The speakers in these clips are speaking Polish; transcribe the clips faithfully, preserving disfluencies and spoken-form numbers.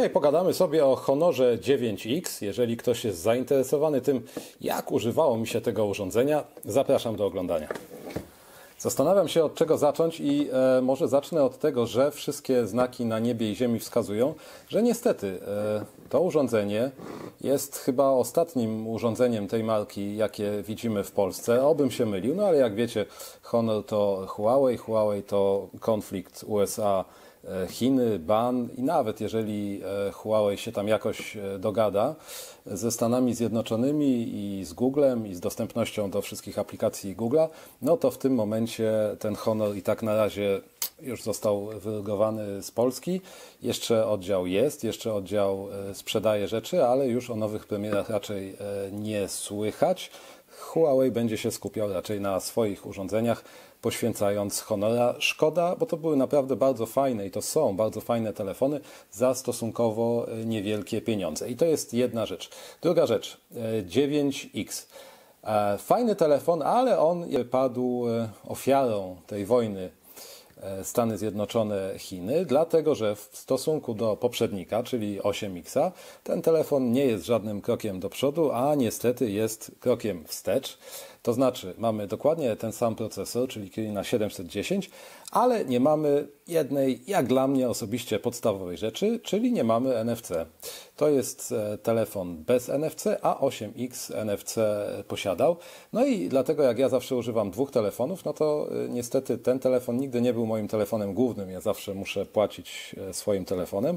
Dzisiaj pogadamy sobie o Honorze dziewięć X. Jeżeli ktoś jest zainteresowany tym, jak używało mi się tego urządzenia, zapraszam do oglądania. Zastanawiam się, od czego zacząć i e, może zacznę od tego, że wszystkie znaki na niebie i ziemi wskazują, że niestety e, to urządzenie jest chyba ostatnim urządzeniem tej marki, jakie widzimy w Polsce. Obym się mylił, no ale jak wiecie, Honor to Huawei, Huawei to konflikt U S A, Chiny, ban i nawet jeżeli Huawei się tam jakoś dogada ze Stanami Zjednoczonymi i z Googlem i z dostępnością do wszystkich aplikacji Google'a, no to w tym momencie ten Honor i tak na razie już został wyrugowany z Polski. Jeszcze oddział jest, jeszcze oddział sprzedaje rzeczy, ale już o nowych premierach raczej nie słychać. Huawei będzie się skupiał raczej na swoich urządzeniach, poświęcając Honora. Szkoda, bo to były naprawdę bardzo fajne i to są bardzo fajne telefony za stosunkowo niewielkie pieniądze. I to jest jedna rzecz. Druga rzecz, dziewięć X. Fajny telefon, ale on padł ofiarą tej wojny Stany Zjednoczone, Chiny, dlatego że w stosunku do poprzednika, czyli osiem X, ten telefon nie jest żadnym krokiem do przodu, a niestety jest krokiem wstecz. To znaczy mamy dokładnie ten sam procesor, czyli Kirin siedemset dziesięć, ale nie mamy jednej, jak dla mnie osobiście, podstawowej rzeczy, czyli nie mamy N F C. To jest telefon bez N F C, a osiem X N F C posiadał. No i dlatego jak ja zawsze używam dwóch telefonów, no to niestety ten telefon nigdy nie był moim telefonem głównym. Ja zawsze muszę płacić swoim telefonem.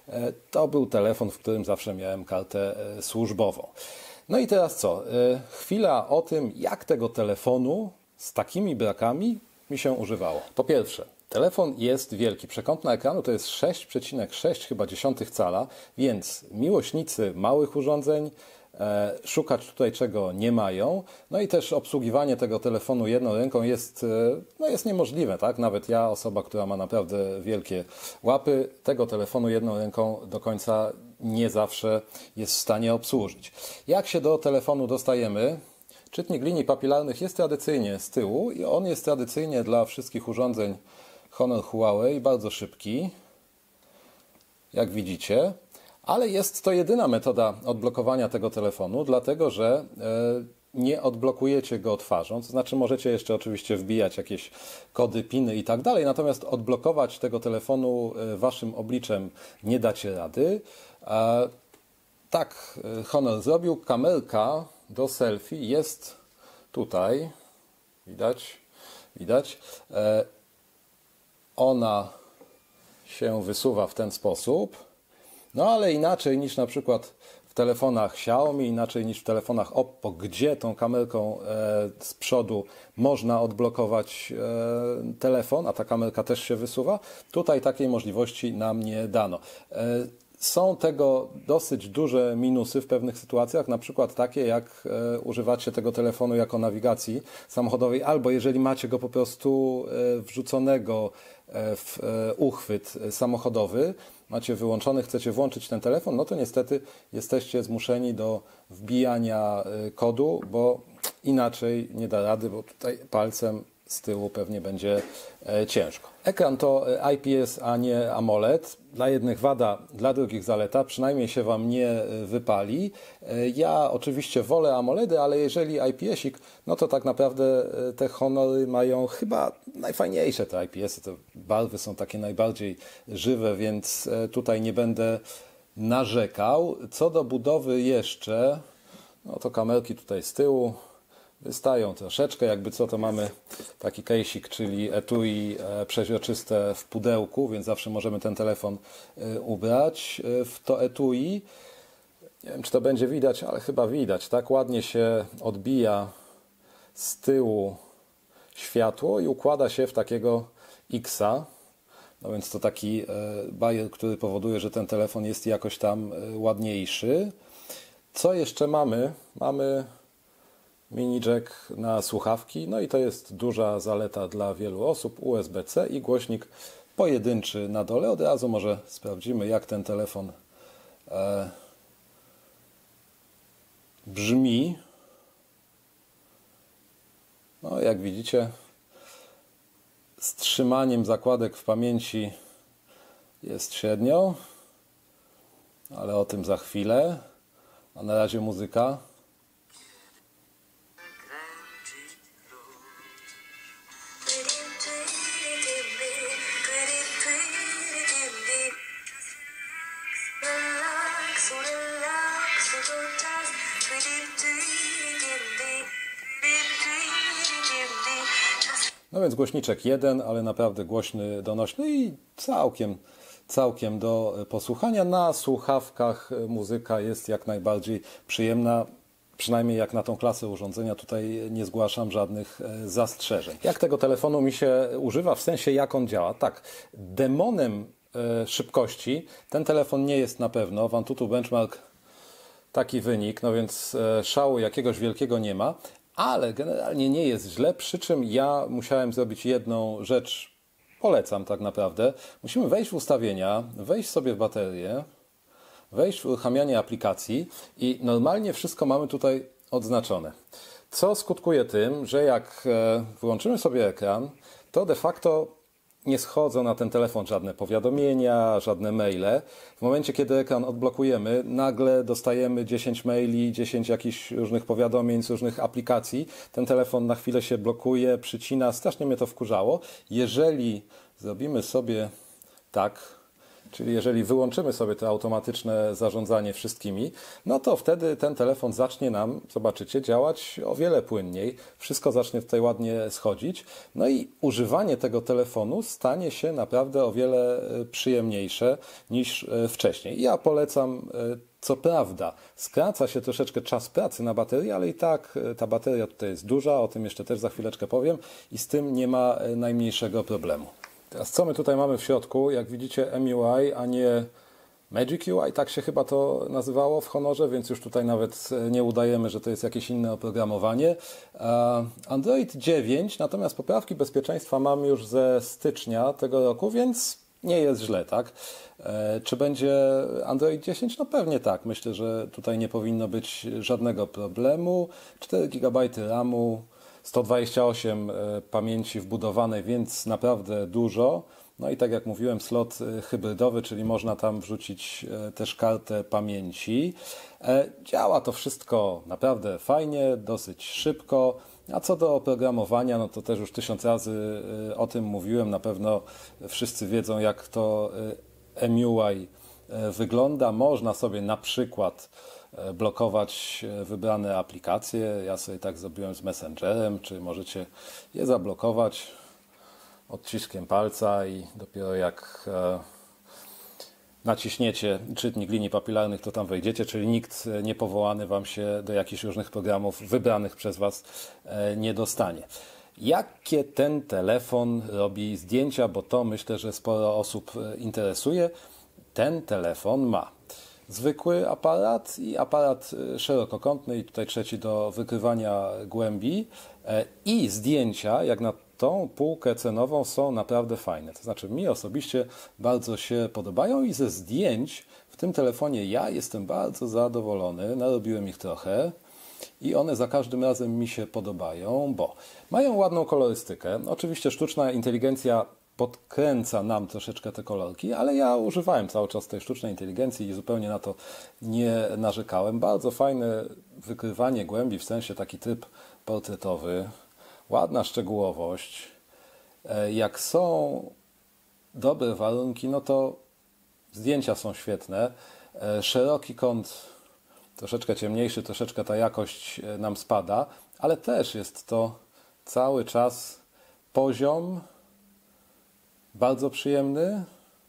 To był telefon, w którym zawsze miałem kartę służbową. No i teraz co? Chwila o tym, jak tego telefonu z takimi brakami mi się używało. Po pierwsze, telefon jest wielki. Przekątna ekranu to jest sześć przecinek sześć chyba dziesiątych cala, więc miłośnicy małych urządzeń e, szukać tutaj czego nie mają. No i też obsługiwanie tego telefonu jedną ręką jest, e, no jest niemożliwe, tak? Nawet ja, osoba, która ma naprawdę wielkie łapy, tego telefonu jedną ręką do końca nie zawsze jest w stanie obsłużyć. Jak się do telefonu dostajemy? Czytnik linii papilarnych jest tradycyjnie z tyłu i on jest tradycyjnie dla wszystkich urządzeń Honor Huawei bardzo szybki, jak widzicie, ale jest to jedyna metoda odblokowania tego telefonu, dlatego że nie odblokujecie go twarzą, to znaczy możecie jeszcze oczywiście wbijać jakieś kody, piny i tak dalej, natomiast odblokować tego telefonu waszym obliczem nie dacie rady. Tak Honor zrobił. Kamerka do selfie jest tutaj, widać, widać. Ona się wysuwa w ten sposób, no ale inaczej niż na przykład w telefonach Xiaomi, inaczej niż w telefonach Oppo, gdzie tą kamerką z przodu można odblokować telefon, a ta kamerka też się wysuwa. Tutaj takiej możliwości nam nie dano. Są tego dosyć duże minusy w pewnych sytuacjach, na przykład takie jak e, używacie tego telefonu jako nawigacji samochodowej, albo jeżeli macie go po prostu e, wrzuconego e, w e, uchwyt samochodowy, macie wyłączony, chcecie włączyć ten telefon, no to niestety jesteście zmuszeni do wbijania e, kodu, bo inaczej nie da rady, bo tutaj palcem z tyłu pewnie będzie e, ciężko. Ekran to I P S, a nie AMOLED. Dla jednych wada, dla drugich zaleta. Przynajmniej się Wam nie wypali. E, ja oczywiście wolę AMOLEDy, ale jeżeli I P S-ik, no to tak naprawdę te Honory mają chyba najfajniejsze te I P S-y. Te barwy są takie najbardziej żywe, więc tutaj nie będę narzekał. Co do budowy jeszcze, no to kamerki tutaj z tyłu wystają troszeczkę, jakby co to mamy taki case'ik, czyli etui przeźroczyste w pudełku, więc zawsze możemy ten telefon ubrać w to etui. Nie wiem, czy to będzie widać, ale chyba widać, tak? Ładnie się odbija z tyłu światło i układa się w takiego X-a. No więc to taki bajer, który powoduje, że ten telefon jest jakoś tam ładniejszy. Co jeszcze mamy? Mamy mini jack na słuchawki, no i to jest duża zaleta dla wielu osób, U S B C i głośnik pojedynczy na dole. Od razu może sprawdzimy, jak ten telefon e, brzmi. No, jak widzicie, z trzymaniem zakładek w pamięci jest średnio. ale o tym za chwilę. A na razie muzyka. No więc głośniczek jeden, ale naprawdę głośny, donośny i całkiem, całkiem do posłuchania. Na słuchawkach muzyka jest jak najbardziej przyjemna, przynajmniej jak na tą klasę urządzenia. Tutaj nie zgłaszam żadnych zastrzeżeń. Jak tego telefonu mi się używa, w sensie jak on działa? Tak, demonem szybkości ten telefon nie jest na pewno. W Antutu Benchmark taki wynik, no więc szału jakiegoś wielkiego nie ma. Ale generalnie nie jest źle, przy czym ja musiałem zrobić jedną rzecz, polecam tak naprawdę. Musimy wejść w ustawienia, wejść sobie w baterię, wejść w uruchamianie aplikacji i normalnie wszystko mamy tutaj odznaczone. Co skutkuje tym, że jak wyłączymy sobie ekran, to de facto nie schodzą na ten telefon żadne powiadomienia, żadne maile. W momencie, kiedy ekran odblokujemy, nagle dostajemy dziesięć maili, dziesięć jakichś różnych powiadomień z różnych aplikacji. Ten telefon na chwilę się blokuje, przycina. Strasznie mnie to wkurzało. Jeżeli zrobimy sobie tak, czyli jeżeli wyłączymy sobie to automatyczne zarządzanie wszystkimi, no to wtedy ten telefon zacznie nam, zobaczycie, działać o wiele płynniej. Wszystko zacznie tutaj ładnie schodzić. No i używanie tego telefonu stanie się naprawdę o wiele przyjemniejsze niż wcześniej. Ja polecam, co prawda, skraca się troszeczkę czas pracy na baterii, ale i tak ta bateria tutaj jest duża, o tym jeszcze też za chwileczkę powiem i z tym nie ma najmniejszego problemu. Teraz co my tutaj mamy w środku? Jak widzicie M U I, a nie Magic U I, tak się chyba to nazywało w Honorze, więc już tutaj nawet nie udajemy, że to jest jakieś inne oprogramowanie. Android dziewięć, natomiast poprawki bezpieczeństwa mam już ze stycznia tego roku, więc nie jest źle, tak? Czy będzie Android dziesięć? No pewnie tak. Myślę, że tutaj nie powinno być żadnego problemu. cztery gigabajty ramu, sto dwadzieścia osiem pamięci wbudowanej, więc naprawdę dużo. No i tak jak mówiłem, slot hybrydowy, czyli można tam wrzucić też kartę pamięci. Działa to wszystko naprawdę fajnie, dosyć szybko. A co do oprogramowania, no to też już tysiąc razy o tym mówiłem. Na pewno wszyscy wiedzą, jak to M U I wygląda. Można sobie na przykład blokować wybrane aplikacje. Ja sobie tak zrobiłem z Messengerem, czy możecie je zablokować odciskiem palca i dopiero jak naciśniecie czytnik linii papilarnych, to tam wejdziecie, czyli nikt niepowołany Wam się do jakichś różnych programów wybranych przez Was nie dostanie. Jakie ten telefon robi zdjęcia, bo to myślę, że sporo osób interesuje. Ten telefon ma zwykły aparat i aparat szerokokątny i tutaj trzeci do wykrywania głębi i zdjęcia, jak na tą półkę cenową, są naprawdę fajne. To znaczy mi osobiście bardzo się podobają i ze zdjęć w tym telefonie ja jestem bardzo zadowolony. Narobiłem ich trochę i one za każdym razem mi się podobają, bo mają ładną kolorystykę. Oczywiście sztuczna inteligencja podkręca nam troszeczkę te kolorki, ale ja używałem cały czas tej sztucznej inteligencji i zupełnie na to nie narzekałem. Bardzo fajne wykrywanie głębi, w sensie taki tryb portretowy, ładna szczegółowość. Jak są dobre warunki, no to zdjęcia są świetne. Szeroki kąt, troszeczkę ciemniejszy, troszeczkę ta jakość nam spada, ale też jest to cały czas poziom, bardzo przyjemny.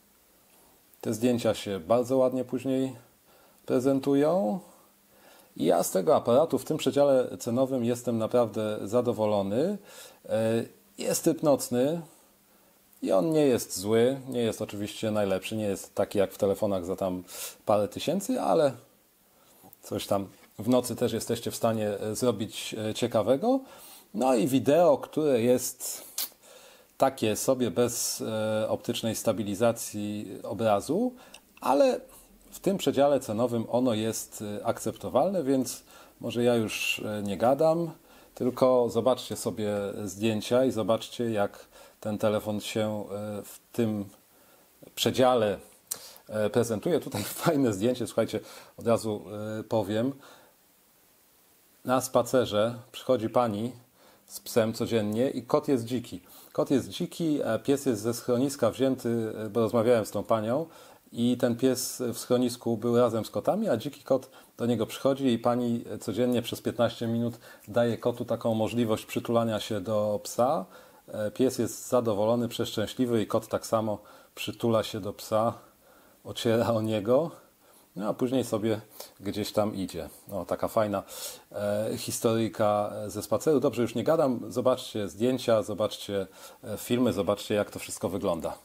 Te zdjęcia się bardzo ładnie później prezentują. I ja z tego aparatu w tym przedziale cenowym jestem naprawdę zadowolony. Jest tryb nocny i on nie jest zły, nie jest oczywiście najlepszy, nie jest taki jak w telefonach za tam parę tysięcy, ale coś tam w nocy też jesteście w stanie zrobić ciekawego. No i wideo, które jest takie sobie bez optycznej stabilizacji obrazu, ale w tym przedziale cenowym ono jest akceptowalne, więc może ja już nie gadam, tylko zobaczcie sobie zdjęcia i zobaczcie, jak ten telefon się w tym przedziale prezentuję. Tutaj fajne zdjęcie, słuchajcie, od razu powiem. Na spacerze przychodzi pani z psem codziennie i kot jest dziki. Kot jest dziki, pies jest ze schroniska wzięty, bo rozmawiałem z tą panią i ten pies w schronisku był razem z kotami, a dziki kot do niego przychodzi i pani codziennie przez piętnaście minut daje kotu taką możliwość przytulania się do psa. Pies jest zadowolony, przeszczęśliwy i kot tak samo przytula się do psa, ociera o niego. No a później sobie gdzieś tam idzie. No, taka fajna e, historyjka ze spaceru. Dobrze, już nie gadam. Zobaczcie zdjęcia, zobaczcie e, filmy, zobaczcie jak to wszystko wygląda.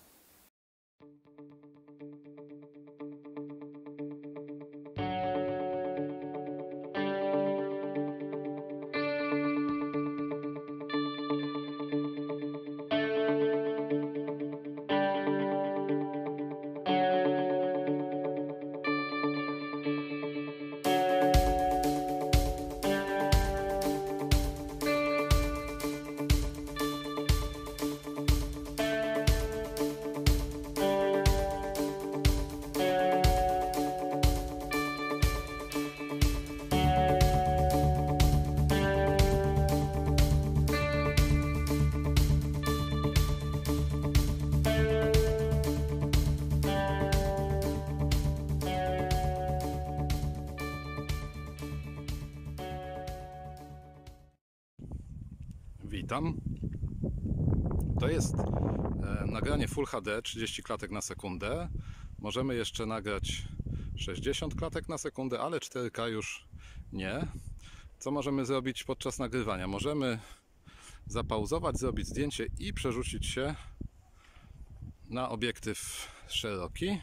Witam. To jest e, nagranie Full H D, trzydzieści klatek na sekundę. Możemy jeszcze nagrać sześćdziesiąt klatek na sekundę, ale cztery K już nie. Co możemy zrobić podczas nagrywania? Możemy zapauzować, zrobić zdjęcie i przerzucić się na obiektyw szeroki.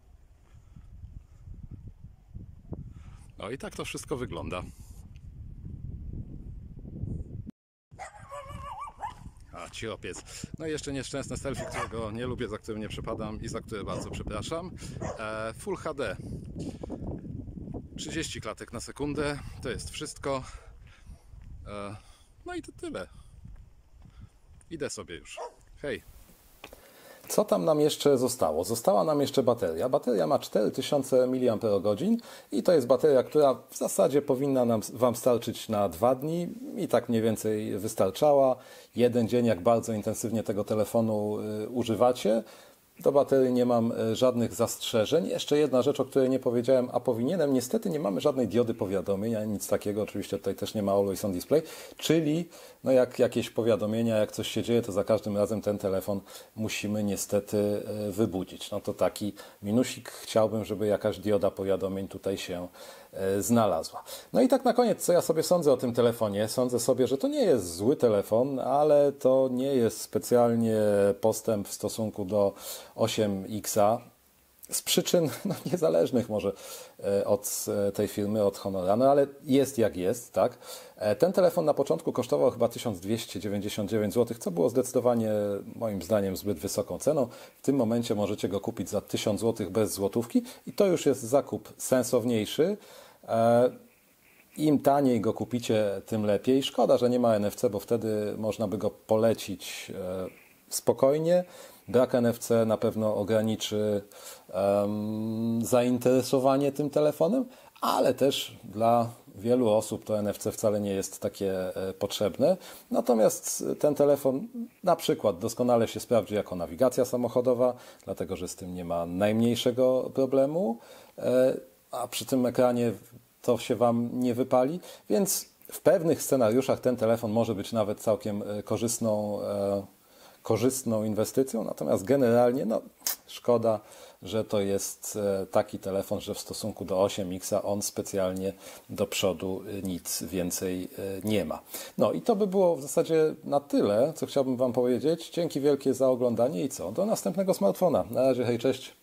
No i tak to wszystko wygląda. A, cichopiec. No i jeszcze nieszczęsne selfie, którego nie lubię, za którym nie przepadam i za które bardzo przepraszam. E, Full H D. trzydzieści klatek na sekundę. To jest wszystko. E, no i to tyle. Idę sobie już. Hej. Co tam nam jeszcze zostało? Została nam jeszcze bateria. Bateria ma cztery tysiące miliamperogodzin i to jest bateria, która w zasadzie powinna nam, Wam starczyć na dwa dni i tak mniej więcej wystarczała. Jeden dzień, jak bardzo intensywnie tego telefonu y, używacie. Do baterii nie mam żadnych zastrzeżeń. Jeszcze jedna rzecz, o której nie powiedziałem, a powinienem. Niestety nie mamy żadnej diody powiadomień, ani nic takiego. Oczywiście tutaj też nie ma Always on Display. Czyli no jak jakieś powiadomienia, jak coś się dzieje, to za każdym razem ten telefon musimy niestety wybudzić. No to taki minusik. Chciałbym, żeby jakaś dioda powiadomień tutaj się znalazła. No i tak na koniec, co ja sobie sądzę o tym telefonie. Sądzę sobie, że to nie jest zły telefon, ale to nie jest specjalnie postęp w stosunku do osiem X z przyczyn no, niezależnych może od tej firmy, od Honora, no ale jest jak jest, tak. Ten telefon na początku kosztował chyba tysiąc dwieście dziewięćdziesiąt dziewięć złotych, co było zdecydowanie moim zdaniem zbyt wysoką ceną. W tym momencie możecie go kupić za tysiąc złotych bez złotówki i to już jest zakup sensowniejszy. Im taniej go kupicie, tym lepiej. Szkoda, że nie ma N F C, bo wtedy można by go polecić spokojnie. Brak N F C na pewno ograniczy um, zainteresowanie tym telefonem, ale też dla wielu osób to N F C wcale nie jest takie e, potrzebne. Natomiast ten telefon na przykład doskonale się sprawdzi jako nawigacja samochodowa, dlatego że z tym nie ma najmniejszego problemu, e, a przy tym ekranie to się Wam nie wypali, więc w pewnych scenariuszach ten telefon może być nawet całkiem korzystną e, korzystną inwestycją, natomiast generalnie no, szkoda, że to jest taki telefon, że w stosunku do osiem X on specjalnie do przodu nic więcej nie ma. No i to by było w zasadzie na tyle, co chciałbym Wam powiedzieć. Dzięki wielkie za oglądanie i co? Do następnego smartfona. Na razie, hej, cześć.